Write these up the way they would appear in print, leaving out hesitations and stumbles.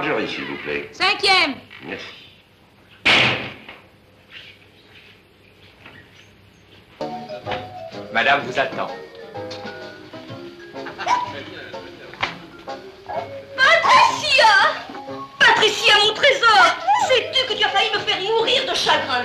Marjorie, s'il vous plaît. 5e. Merci. Madame vous attend. Patricia! Patricia, mon trésor! Sais-tu que tu as failli me faire mourir de chagrin?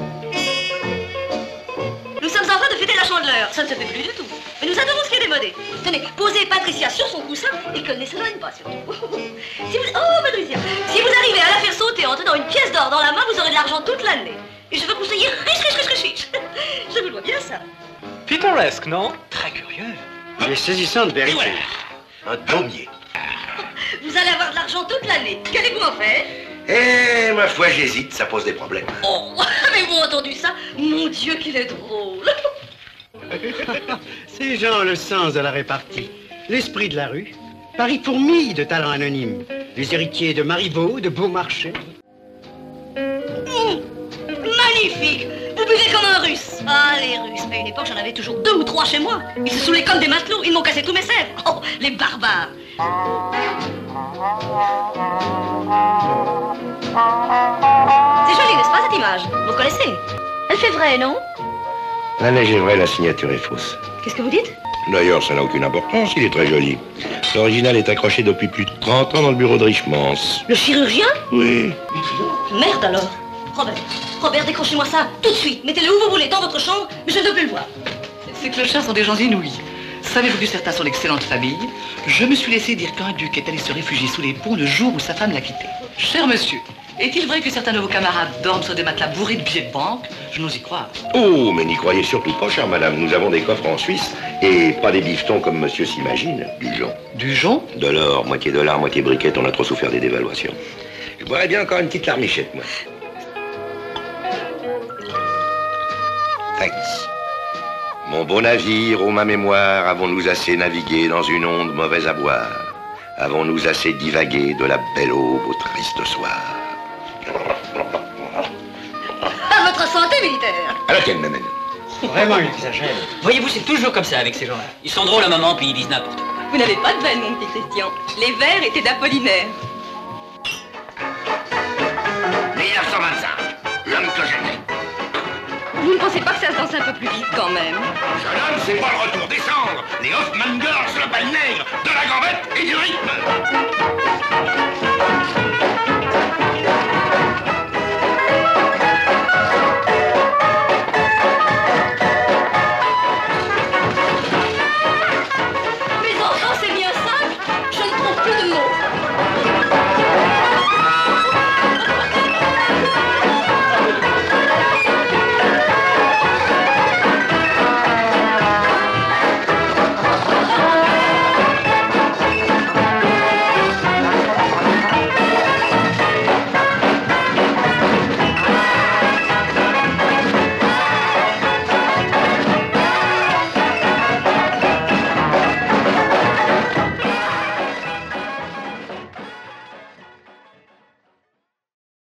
Nous sommes en train de fêter la Chandeleur. Ça ne se fait plus du tout. Mais nous adorons ce qui est démodé. Tenez, posez Patricia sur son coussin et qu'elle ne s'éloigne pas, surtout. Oh, Patricia, si vous arrivez à la faire sauter en tenant une pièce d'or dans la main, vous aurez de l'argent toute l'année. Et je veux que vous soyez riche. Je vous dois bien ça. Pittoresque, non? Très curieux. J'ai saisissante vérité. Un daumier. Vous allez avoir de l'argent toute l'année. Qu'allez-vous en faire? Eh, ma foi, j'hésite, ça pose des problèmes. Oh, avez-vous entendu ça? Mon Dieu, qu'il est drôle. Ces gens ont le sens de la répartie, l'esprit de la rue. Paris fourmille de talents anonymes. Les héritiers de Marivaux, de Beaumarchais. Magnifique! Vous buvez comme un Russe. Ah, les Russes. À une époque, j'en avais toujours 2 ou 3 chez moi. Ils se saoulaient comme des matelots. Ils m'ont cassé tous mes sèvres. Oh, les barbares. C'est joli, n'est-ce pas, cette image? Vous connaissez? Elle fait vrai, non? La neige est vraie, la signature est fausse. Qu'est-ce que vous dites? D'ailleurs, ça n'a aucune importance, il est très joli. L'original est accroché depuis plus de 30 ans dans le bureau de Richemont. Le chirurgien? Oui. Merde alors. Robert, décrochez-moi ça tout de suite. Mettez-le où vous voulez, dans votre chambre, mais je ne veux plus le voir. Ces clochards sont des gens inouïs. Savez-vous que certains sont d'excellentes familles? Je me suis laissé dire qu'un duc est allé se réfugier sous les ponts le jour où sa femme l'a quitté. Cher monsieur, est-il vrai que certains de vos camarades dorment sur des matelas bourrés de billets de banque? Je n'ose y croire. Oh, mais n'y croyez surtout pas, chère madame. Nous avons des coffres en Suisse et pas des bifetons comme monsieur s'imagine. Du jonc. Du jonc? De l'or, moitié dollar, moitié briquette. On a trop souffert des dévaluations. Je boirais bien encore une petite larmichette, moi. Thanks. Mon beau navire, ô ma mémoire, avons-nous assez navigué dans une onde mauvaise à boire? Avons-nous assez divagué de la belle aube au triste soir? À votre santé, militaire. À laquelle, madame? Vraiment, il exagère. Voyez-vous, c'est toujours comme ça avec ces gens-là. Ils sont drôles un moment, puis ils disent n'importe quoi. Vous n'avez pas de veine, mon petit Christian. Les vers étaient d'Apollinaire. 1925, l'homme que j'aimais. Vous ne pensez pas que ça se danse un peu plus vite, quand même? Jeune homme, c'est pas le retour des cendres. Les Hoffman Girls, le bal nègre, de la gambette et du rythme.